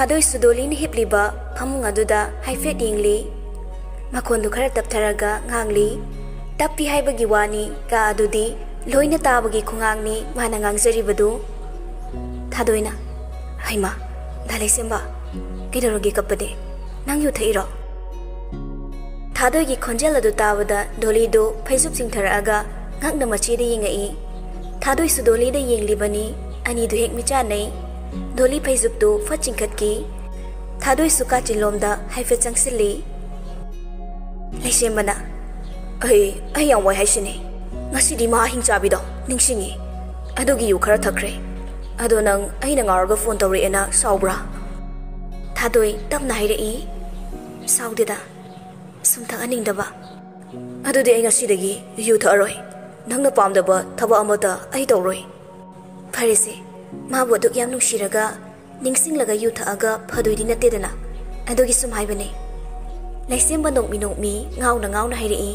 थादोई सुदोलीन हिप्लिबा फमुंग अदुदा हाइफेट यिंगली मखोंदु खरा तपथरगा ngang tappi haibagi wani ka adudi loina tabagi khungangni mana ngangjari thadoina haima dalaisemba kidorogi kapade nang yu thairo थादोगी खोंजेल अदु तावदा डोली दो फैजुप सिंथरागा ngakna machide yingai थादोई सुदोली द यिंगलिबनी अनि दु हेक मिचा नै डोली फैजुप दो फचिंखत की थादोई सुका चिलोमदा हाइफे चंगसिली लेसेमना ai yang wai haisini ngasi di ma hing chabi do ningsingi adogi yu khara thakre ado nang ai na ngarga phone tawri ena saubra thadoi tap nai re i saudida sumtha aning daba ado de ai ngasi dagi yu tharoi nang na pam daba thaba amata ai tawroi pharese ma bo duk yam nushiraga ningsing laga yu thaga phadoi di natte dana adogi sum haibane laisem banok mi ngau na hai re i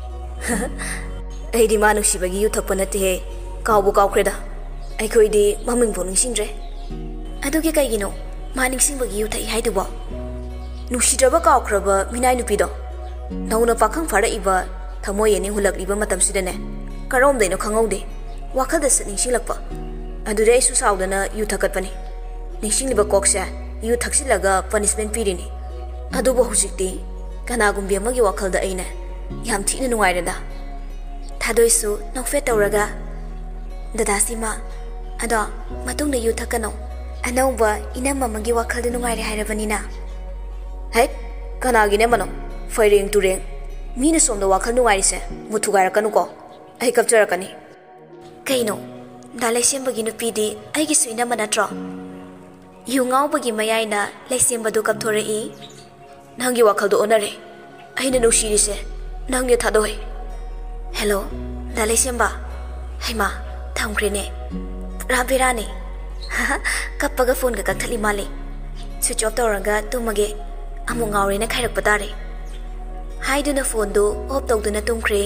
ai di manu sibagi yu thakpa nate he kaw kreda ai khoi di maming bo ningsingre adu ke kai gino maning sing bagi yu thai hai du bo nushidaba kaw khraba minai nupi do nauna pakhang phara iba thamoi ani hulak liba matam sidane karom deino khangau de wakhal da ningsing lakpa adu re su saudana yu thakat pani ningsing liba koksa yu thaksilaga punishment pirini adu bo hujikti kana gumbi amagi wakhal da aina yam thina nuairada thadoi su nokfe tawraga dada sima ado matung na yu thakano anauba ina mamagi wakhal da nuaire hairabanina hek kana gine mano fairing tureng mina somda wakhal nuaire se muthugaira kanu ko ai kapchara kani kaino dalai sembagi nu pidi ai gi suina manatro yu ngau bagi mayaina laisemba du kapthore i nangi wakhal do onare aina no shiri se nangye thadoi hello dalai semba haima thamkrene rabirani kappaga phone ga kakthali male switch off tawraga tumage amu ngaure na khairak patare haiduna phone do off tawduna tumkhre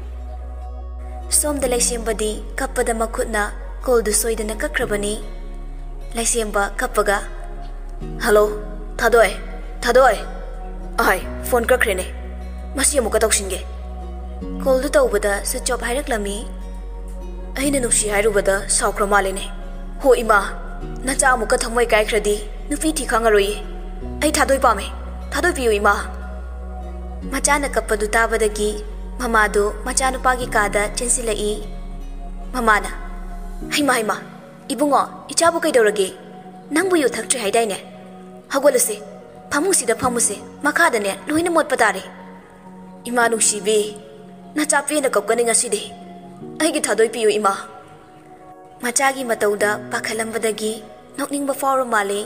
som dalai semba di kappada makhutna call du soidana kakrabani lai semba kappaga hello thadoi ai phone kakrene masi amuka tawsinge call du tawbada switch off hairak-lami aina nusi hairubada saukra malene ho ima nacha amuka thamai kaikhradi nupi thi khangaroi ai thadoi pame thadoi piu ima machana kappadu tabadagi mama do machanu pagi kada chensilai mamana haima ibungo ichabu kaidorage nangbu yu thaktre haidaine hagolase phamusida phamuse makhada ne loina mot patare imanu shibe na chape na kapkani ngaside aigi thadoi piu ima machagi matauda pakhalambadagi nokningba fawro male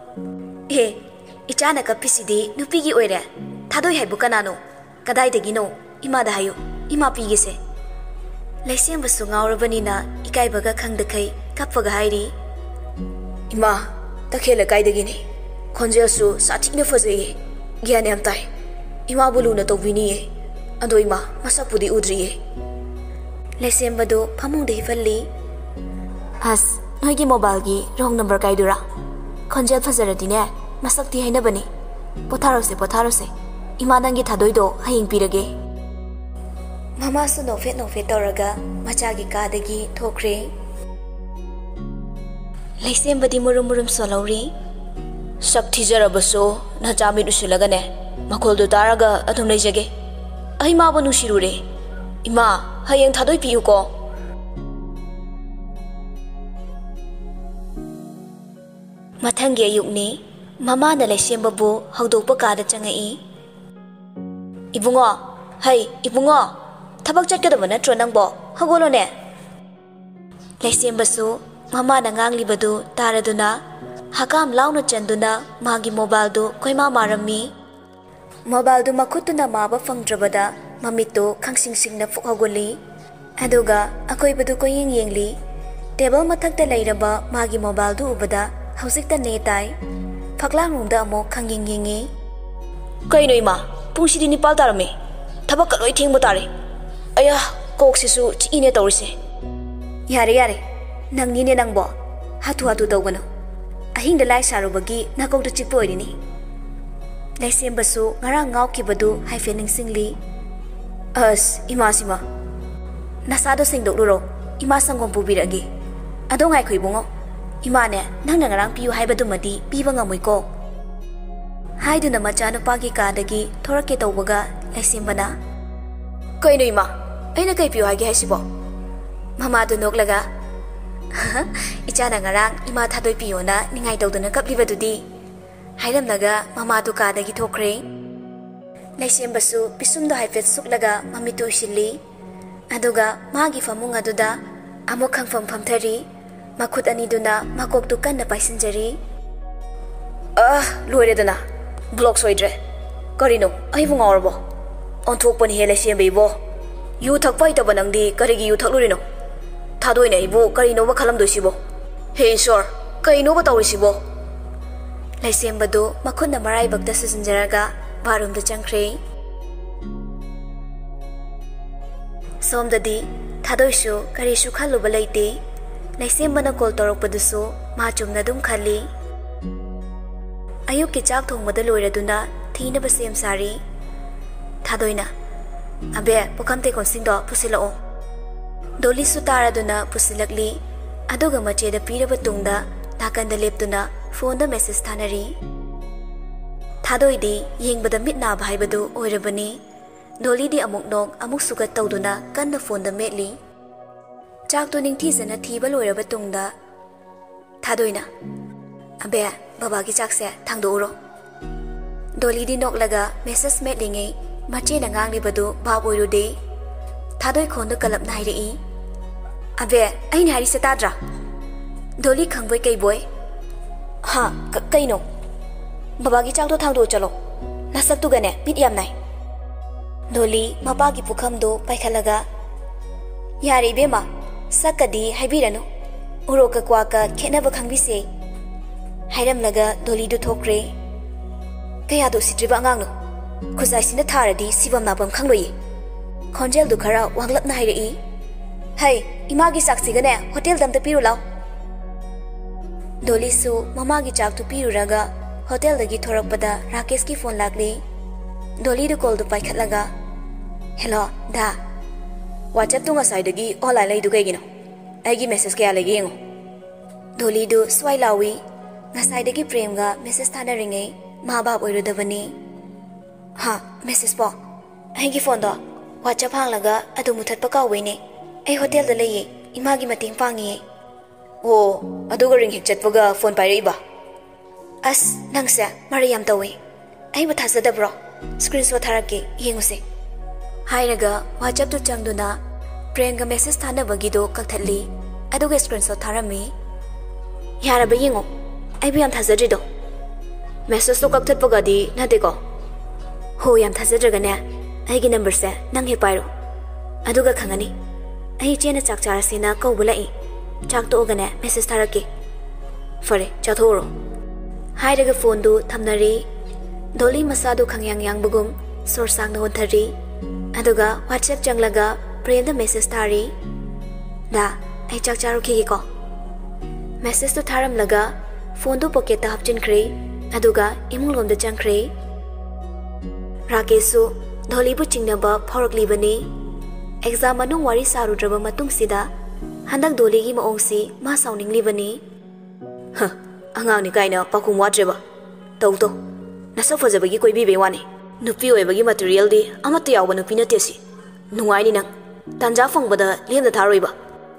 ichana kapisidi nupigi oire thadoi haibu kanano kadai dagi no ima da hayo ima pigi se laisem basu ngaurabani na ikai baga khangdakai kappaga hairi ima takhela kai dagi ne khonjel su sathina fajai gyane am tai ima bulu na tawbini ado ima masapudi udriye laisembado phamung de falli has noigi mobile gi wrong number kaidura khonjel fajaradi ne masakti haina bani potharose ima nangi thadoi do haying pirage mama su no fe toraga macha gi ka dagi thokre laisembadi murum solori sakthi jarabaso na chami usulaga ne makhol do taraga adum leijage ai ma banu shirure ima hayeng thadoi piu ko mathangi ayukni mama na laisemba bu hawdokpa kada changai ibungo thabak chatkadaba natro nangbo hagolo ne laisemba su mama na nganglibadu taraduna hakam launa chanduna magi mobile do koima marami mobile do makhutuna maba fangdrabada mamito khangsing-singna fukhagoli aduga akoibadu ko yengli table mathakta leiraba magi mobile do ubada hausikta ne tai phaklang rungda amo khangyeng kaino ima pungsidi ni pal tarame thabak kaloi thengbo tare aya kok sisu chine tawrise yare nangni ne nangbo hatu tawgano अहिंग द लाइ सारुबगी नकौ द चिप ओइरिनी लाइसेम बसु ngara ngau ki badu haife ningsingli as ima sima nasado singdok luro ima sangom pubiragi ado ngai khoi bungo ima ne nangna ngarang piu haibadu madi piba ngamoi ko haiduna machanu pagi ka dagi thorake tawbaga laisem bana koi no ima aina kai piu hage haisibo mama du noklaga ichana ngarang ima thadoi piu na ningai tawduna kaplibadudi hairam naga mama du ka dagi thokre laisem basu pisum do haifet suklaga mami tu shilli aduga magi famung aduda amok khangfam phamthari makhut ani duna makok tu kan na paisinjari loire dana block soidre karino ai bunga orbo on thok pani hele sem beibo yu thak pai ta banang di karigi yu thak lurino thadoi nei bu karino ba khalam do sibo he sir kaino ba tawri sibo laisem badu makhut na marai bakta sisinjaraga barum da changkhre som dadi thadoi shu kari shu khalu ba laite laisem bana call torok padusu ma chumna dum khali ayuk ki chak thong mada loira duna thina ba sem sari thadoina abe pokam te kon singdo pusilao doli su tara duna pusilakli aduga mache da pira ba tungda takan da leptuna phone da message thanari thadoi di yengbada mitna bhai badu oirabani doli di amuk nok amuk sugat tawduna kan da phone da metli chak to ning thi jana thi ba loiraba tungda thadoina abe baba ki chak se thangdo uro doli di nok laga message metlinge mache na ngang li badu ba oiru de thadoi khon da kalap nai ri abe ai ni hari se tadra doli khangbai kai boy ha kai no baba ki chak to thangdo chalo nasak tu gane bit yam nai doli mapa ki pukham do paikhalaga yari bema sakadi haibiranu uro ka kwa ka khena ba khangbi se hairam laga doli du thokre kaya do sitriba ngang no khuzai sin da tharadi sibam na bam khangloi khonjel du khara wanglap na hairi hai ima gi saksi gane hotel dam ta piru law doli su mama gi chak tu piru raga hotel dagi thorak pada rakesh ki phone lagli doli du call du paikhatlaga hello da WhatsApp tu ngasai dagi online lai du kai gino aigi message kaya lagi ngo doli du swai lawi ngasai dagi prem ga message thana ringe ma bab oiru dabani ha message po aigi phone do WhatsApp hang laga adu muthat pa ka wene ai hotel da lai ima gi mating pangi o adu ga ring hik chat paga phone pai ba as nangsa mariam tawi ai ba thasa da bro screenshot tharake yenguse hairaga WhatsApp tu changduna prem ga message thana bagi do kakthali adu ga screenshot tharami yara ba yengo ai bi am thazari do message to kakthat paga di na de ko ho yam thazadra ne ai gi number se nang he pairo adu ga khangani ai chena chak char sina ko bulai chak to ga ne message tharake fare chathoro hairaga phone du thamnari doli masa du khangyang yang bugum sor sang no thari aduga WhatsApp changlaga prem da message thari da ai chak charu ki ko message to tharam laga phone du pocket ta hapchin khre aduga imung lom da chang khre rakesu doli bu chingna ba phorokli bani exam anu wari saru draba matung sida handak doli gi maong si ma sauning li bani ha angang ni kaina pakum wa dreba tau to nasa faja bagi koi bi be wani nupi oi bagi material di amata yaw ba nupi na tesi nungai ni nang tanja phang bada lem da tharoi ba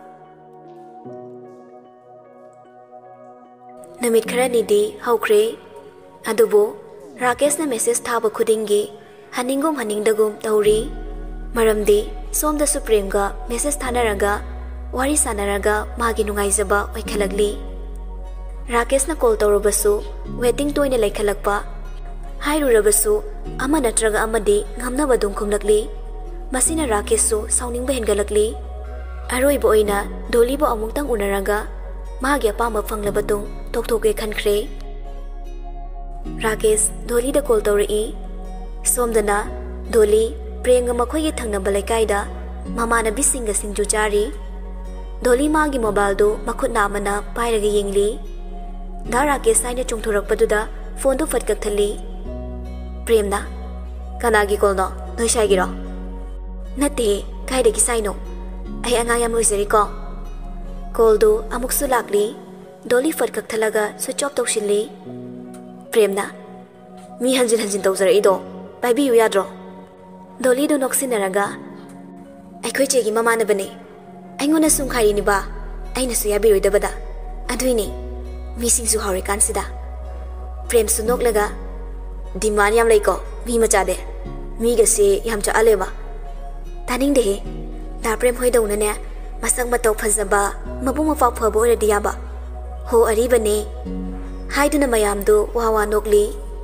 namit khara ni di haukhre adubo rakesh na message thaba khudingi haningum haningdagum tauri maramdi somda supreme ga message thanaraga wari sanaraga magi nungai jaba oikhalagli rakesh na call tawrubasu waiting toina laikhalakpa hairurabasu ama natraga amadi ngamna badum khumlakli masina rakesh su sauning behengalakli aroi bo oina doli bo amungtang unaraga magi apama phanglabatung toktoke khankhre rakesh doli da call tawri somdana doli prenga makhoi gi thangna balaikai da mama na bisinga singju chari doli magi mobile do makhut namana pairaga yengli दा Rakesh साइने चोंथोरकपदुदा phone दो फट कक्थली प्रेमना कनागी कॉलनो नोय साइगिरो नते काइदगी cyano आई अंगा याम लोइजरिको call दो अमुकसु लाकली डोली फट कक्थलगा switch off तौशिली प्रेमना मी हंजिन हंजिन तौजरइदो पाइबियु याद्रो डोली दो नोक्सिनरगा अखोय चेगी ममानबने अइंगोना सुंखारिनिबा अइनसु याबिरोइदबदा अदुइनी मीसिंगसु हौरिकानसिदा प्रेम सुनोकलगा demand याम लैको मी मचादे मीगसे याम चालेबा तानिंग देहे दा प्रेम होइदौनने मसंग मतौ फजबा मबुंग मफाव फबो ओरदि याबा हो अरिबने हाइदुना मयामदो वावा नोकली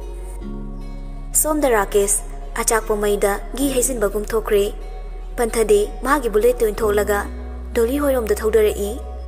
सोमदा राकेश अचाकपो मैदा गी हैजिन बगुम थोखरे पंथदे मागी बुलेट तो थोलगा डोली होइरोमदा थौदरई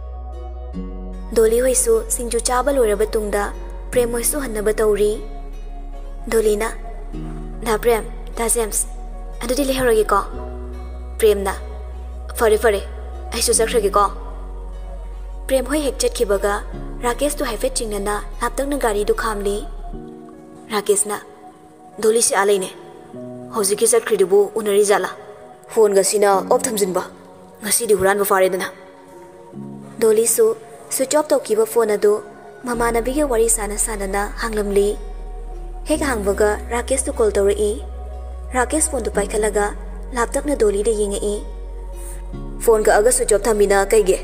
डोली होइसु सिंजु चाबा लोरबा तुंगदा प्रेम होइसु हन्नबा तौरी डोलीना दा प्रेम दा जेम्स अदुदि लेहरगे को प्रेमना फरे फरे आइसु जखरगे को प्रेम होय हेक चटखिबगा राकेश तो हाइफे चिंगना लापतंगना गाड़ी दु खामली राकेशना डोली से आलेने हौजिकी चटखरिदुबु उनरी जाला फोन गसिना ऑफ थमजिनबा ngasi huran ba fare dana डोली सु स्विच ऑफ तौकीबा फोन अदु ममानबीगे वरी साना साना हांगलमली हेक हांगबगा राकेश तो कॉल तौरई राकेश फोन दु पाइखलगा लापतकना डोली दे यिंगई फोन का अगर स्विच ऑफ थमिना कइगे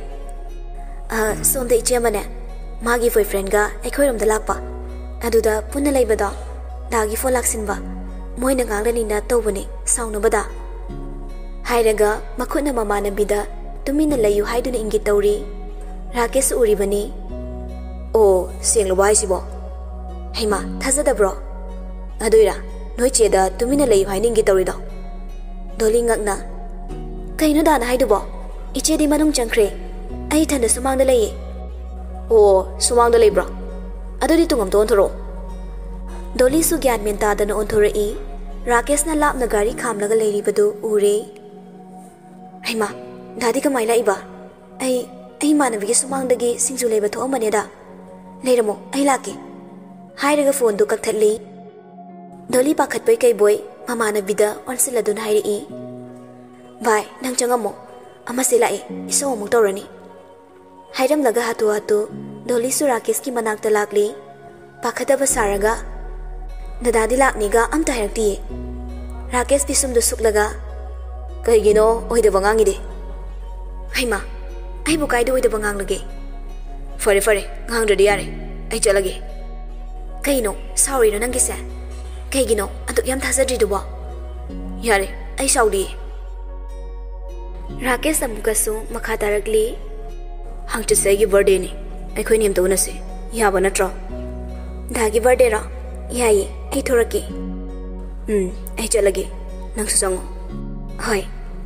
सोमदे इचे मने मागी बॉयफ्रेंड गा एखोइरमदा लापा अदुदा पुन्ना लैबदा दागी फोन लाक्सिनबा मोइना गांगलनिना तौबने साउनबदा हाइरगा मखुना ममानबीदा तुमिना लयु हाइदुना इंगी तौरी राकेश उरिबनी ओ सेंगलबा हाइसिबो हेमा थाजदब्रो अदुइरा नोइ चेदा तुमिना लयु हाइनिंगी तौरीदो डोली ngakna कइनो दाना हाइदुबो इचेदी मनुंग चंख्रे आई थन सुमांग लैये ओ सुमांग लेब्रो अदुदि तुंगम तो ओंथरो डोली सु ज्ञान मेन तादन ओंथोरई राकेश ना लापना गाड़ी खामलगा लेरिबदु उरे हेमा दादी कमाई लाइबा आई मानवीगे सुमांगदगी सिंजु लेबा थोअमनेदा लेरमो आई लाके हाइरगा फोन दु कक्थली डोली पाखतपै कै बोय ममानबीदा ओनसिलदुन हाइरई भाई नंग चंगमो अमसे लाए इसो अमुक तौरनी हाइरमलगा हातु हातु डोली सु राकेश की मनाक्ता लाकली पाखतबा सारगा दादादी लाकनीगा अमता हाइरक्तिये राकेश पिसुमदु सुकलगा कहिगिनो ओइदबा ngangi हेमा आइबु काइदो ओइदबा nganglage फरे फरे ngangradi yare ai chalage कहिनो साउरी नो नंगिसे कहिगिनो अदुक याम थाजद्रिदुबो यारे ai साउदी राकेश अमुकसु मखा तारकली हंगचसेगी बर्थडे ने अखोइ नेम तौनसे याबा नत्रो दागी बर्थडे रा याये ai थोरके ai चलगे नंगसु संगो हाय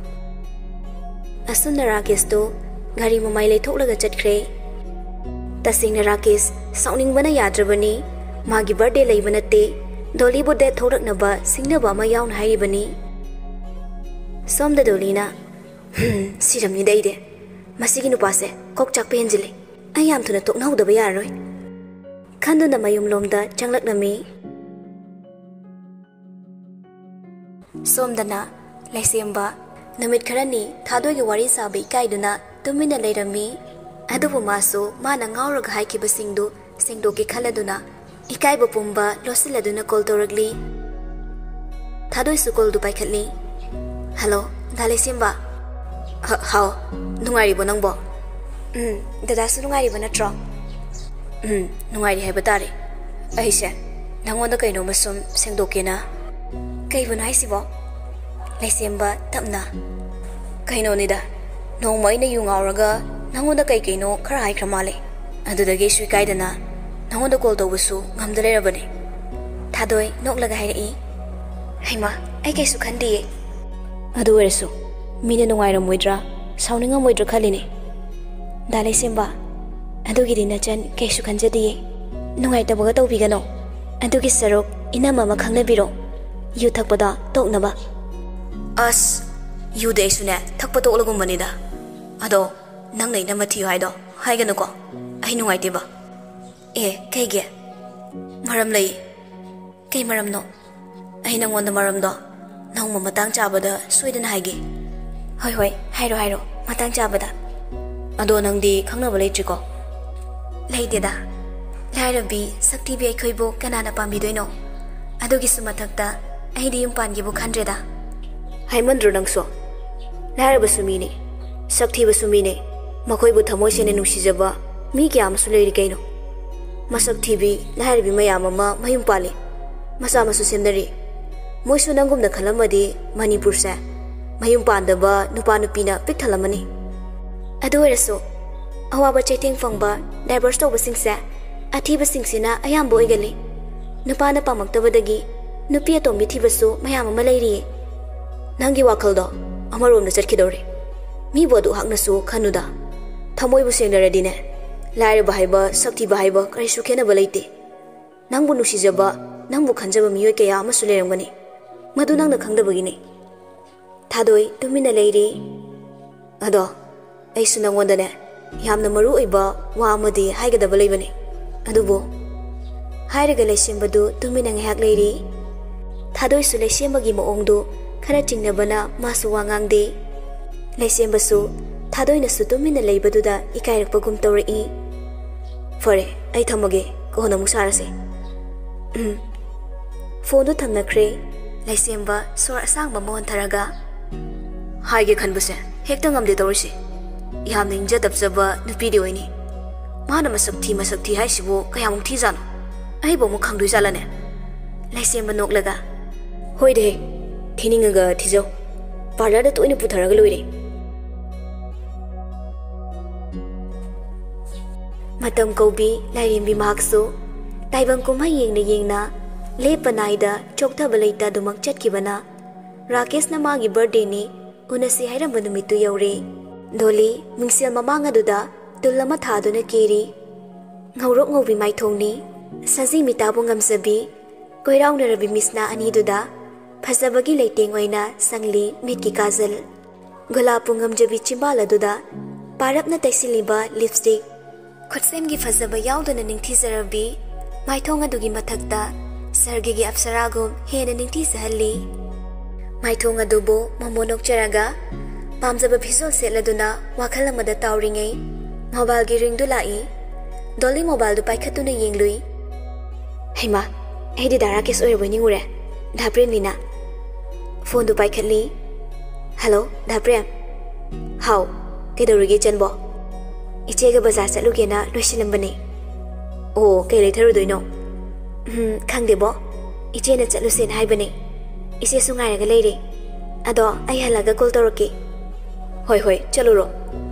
असुन राकेश तो गाड़ी ममाई लेथोकलगा चटख्रे तसिंग राकेश साउनिंग बना याद्रबनी मागी बर्थडे लेब नते डोली बु दे थोरकनबा सिंगनबा मा याउन हाइबनी सोमदा डोलीना सिरमनी दैदे मसिगी नुपासे कोक चाकपे हेंजिले आई याम थुना तोकनाउदबा यारोय खंदुना मयुम लोमदा चंगलकनमी सोमदना लैसेम्बा नुमित खरनी थादोगी वारी साबे काइदुना तुमिना लेरमी अदुबु मासो माना ngaurag हाइकिबा सिंगदु सिंगदोके खलदुना इकाइबा पुंबा लोसिलदुना कॉल तौरगली थादोय सु कॉल दु पाइखली हेलो दालेसिम्बा हाउ नुंगारिबो नंगबो दादा सु नुंगारिबो नत्रो नुंगारि हाइबा तारे अइसे नंगोंदा कइनो मसुम सिंगदोकेना कइबो नाइसिबो लैसेम्बा तपना कइनो निदा नोंमैना युंगावरगा नंगोंदा कइनो खरा हाइख्रा माले अदुदगे सुइकाइदना नंगोंदा कॉल तौबसु ngamdaleरबने थादोय नोकलगा हाइरई हेमा आई कैसु खंदिये अदु ओरसु मीना नुंगाइरमोइद्रा साउनिंगमोइद्रा खलिने दालेसेम्बा अदुगिदि नचन कैसु खंजदिये नुंगाइतबगा तौबिगनो अदुगी सरोक इनामा खंगनबिरो यु थकपदा तोकनबा अस यु देसुने थकप तोकलगुमबनिदा अदो नंग नै नमथियो हाइदो हाइगनुको आई नुंगाइतेबा Kege Maram lay Kay maram no Ay nang wanda maram do Nang mamatang chabada Suidan haigi Hoi hairo Matang chabada Ado nang di Kangna balay chiko Lay dida Lairabi Sakti bi ay koibo Kanana pambidoy no Ado gisumatakta Ay di yung pangibo kandreda Hay mandro nang so Lairaba sumini Sakti ba sumini Makoibo tamoy siya nusizaba Mi kaya masulay kayo no Masak TV Lairabi mayamama mayumpali Masama susemdari Moiso nanggum na kalamadi Manipur sa mayumpandaba Nupa-nupina piktalamani Ado eraso Awaba chaiting fangba Divers to basing sa Atiba singsina ayambo igali Nupa na pamagtabadagi Nupi atong bitibaso mayamama layri Nanggi wakaldo Amarom na chatkidori Mi bodo hak na so kanuda Tamoy buseng na radine Laira bahayba sakti bahayba Karisu kena balayte Nangbu nusizaba Nangbu kanjaba miyoy kaya masulayang gani Madu nang nakangdabagini Tadoy tumina layri Ado Ay sunang wanda na Yamna maru iba Wa amadi haigadaba laybani Adubo Hairaga laysimbadu tumina ngayag layri Tadoy su laysimbagi moongdo Kara chingnabana masu wangangde Laysiambasu Tadoy na su tumina laybaduda Ikairakpagum tawrai Fare ay thamage Kohona musarase Phone do thamnakre Laysiamba sor asangba mohon tharaga Haige khanbase hekta ngamde tawrisi Yamna inja dabjaba nupidi oini Mana masakti haisibo kayamuk thijano Aibo mu khangdui jalane Laysiamba noklaga Hoide Thiningaga thijo Parlor da toina putharaga loire Matam kaubi lairimbi mahaksu Taibang kumha yengna Lepanaida chokta balaita dumak chatkibana Rakesh na magi birthday ni Unasi hairamba numitu yaure Doli mingsil mamanga duda Dulama thaduna kiri Ngaurok ngaubi maithongni Sazi mitabu ngamsabi Koiraw na rabi misna ani duda Phasabagi leiteng oina sangli mitki kajal Gulapu ngamjabi chimbala duda Parap na taisiliba lipstick Khutsemgi phasaba yaudana ningthizarabi Maithong adugi mathakta Sargigi apsaragum hena ningthizahalli Maithong adubo mamonok charaga Pamjaba bhisol setladuna wakhal amada tawringai Mobile gi ring du lai Dolly mobile du paikhatuna yenglui Heima Aidi dara kes oiraboi ningure Dhaprem nina Phone du paikhatli Hello Dhaprem How Kaidorigi chanbo Ichega bazar chatlugena loisilambani Oh kai leitharudoino Khangdebo Ichena chatlusen haibani Ise su ngairaga leire Ado ai halaga call tawraki Hoi chaluro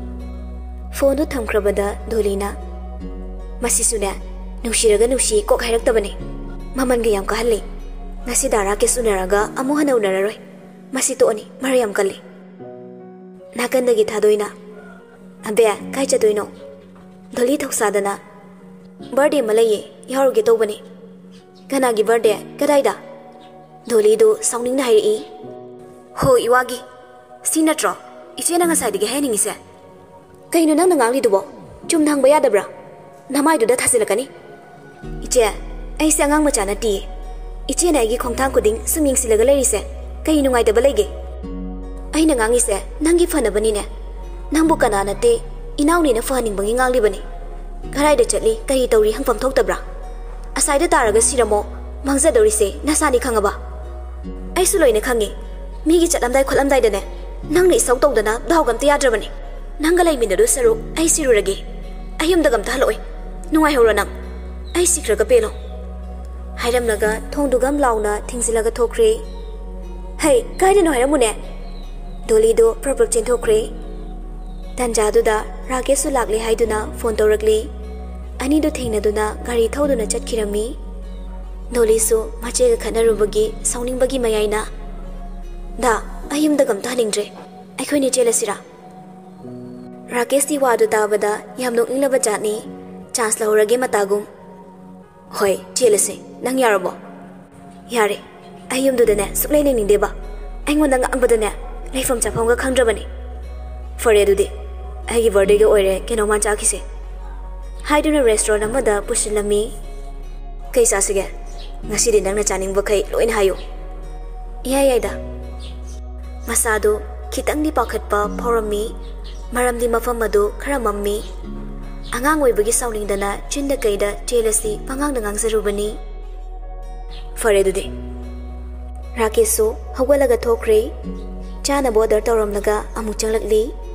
Phone du thamkrabada Dolina Masisuna Nushiraga nushi kok hairaktabani Mamanga yam kahalli Ngasi dara kes unaraga amu hana unararoi Masi toani marayam kalli Nakandagi thadoina Abe kai chadoino Doli thoksadana Birthday malaye yaruge tobani Ganagi birthday kadaida Doli do songning na hairi Ho iwagi Sinatro Iche na ngasai dige hening ise Kaino nang nangangli dubo Chum nang bayadabra Namai du da thasilakani Iche ai sangang machana ti Iche na igi khongthang kuding suming silaga lerise Kaino ngai da balege Ai na ngangi se nangi phanabani ne Nangbu kanana te Inauni na fahaning bangi ngangli bani Garai da chatli kari tawri hangpam thoktabra Asai da taraga siramo Mangza dawri se nasani khangaba Ai suloi na khangi Migi chatlamdai kholamdai da ne Nangni isau tawdana dawgam te yadrabani Nangalai minadu saruk ai sirurage Ayum dagam tahaloi Nungai hora nang Ai sikraga pelo Hairam naga thongdugam launa thingzilaga thokre Hey kaida no hairamune Doli do proprak chen thokre Tanjaduda Rakesh lakli haiduna phone tawrakli Ani do thengnaduna gari thauduna chatkirami Doli su machega khanarubagi sauningbagi mayaina Da ayumda gam tahningdre Aikhoini chelasira Rakesh ti wadu tabada yamnok inglaba jatni chance lahorage matagum Hoi chelase nang yarabo Yare ayumdudane suklai ningdeba Aingonda ngangbadane leifam chaphamga khangdrabani Fare adudi Aigi birthday ga oire keno man chakise हाइदुना restaurant अमदा पुशिलमी कई सासिगे ngasi di nang na chaning bakai loin hayo iya yaida masado khitang di pakhat pa phorami maram di mafam adu khara mammi angang oi bagi sauning dana chinda kaida jelasi pangang nangang zarubani fare dudi rakeso hawalaga thokre chana border tawram laga amu changlakli